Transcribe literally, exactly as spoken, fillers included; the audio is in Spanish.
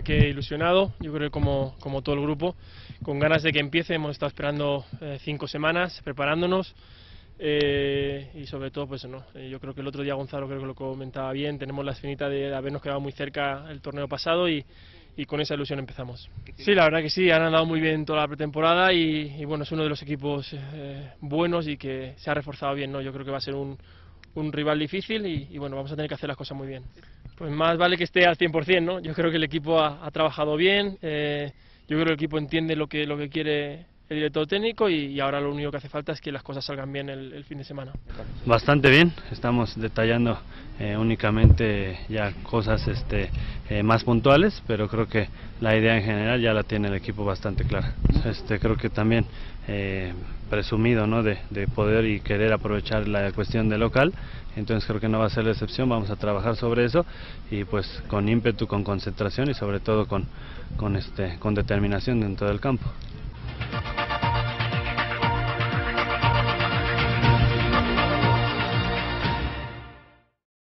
verdad que ilusionado, yo creo que como, como todo el grupo, con ganas de que empiece. Hemos estado esperando eh, cinco semanas, preparándonos. Eh, y sobre todo, pues no, eh, yo creo que el otro día Gonzalo creo que lo comentaba bien, tenemos la espinita de habernos quedado muy cerca el torneo pasado y, y con esa ilusión empezamos. Sí, la verdad que sí, han andado muy bien toda la pretemporada y, y bueno, es uno de los equipos eh, buenos y que se ha reforzado bien, ¿no? Yo creo que va a ser un, un rival difícil y, y bueno, vamos a tener que hacer las cosas muy bien. Pues más vale que esté al cien por cien, ¿no? Yo creo que el equipo ha, ha trabajado bien, eh, yo creo que el equipo entiende lo que, lo que quiere el director técnico y, y ahora lo único que hace falta es que las cosas salgan bien el, el fin de semana. Bastante bien, estamos detallando eh, únicamente ya cosas este, eh, más puntuales, pero creo que la idea en general ya la tiene el equipo bastante clara. Este, creo que también eh, presumido, ¿no? de, de poder y querer aprovechar la cuestión de local, entonces creo que no va a ser la excepción, vamos a trabajar sobre eso y pues con ímpetu, con concentración y sobre todo con, con, este, con determinación dentro del campo.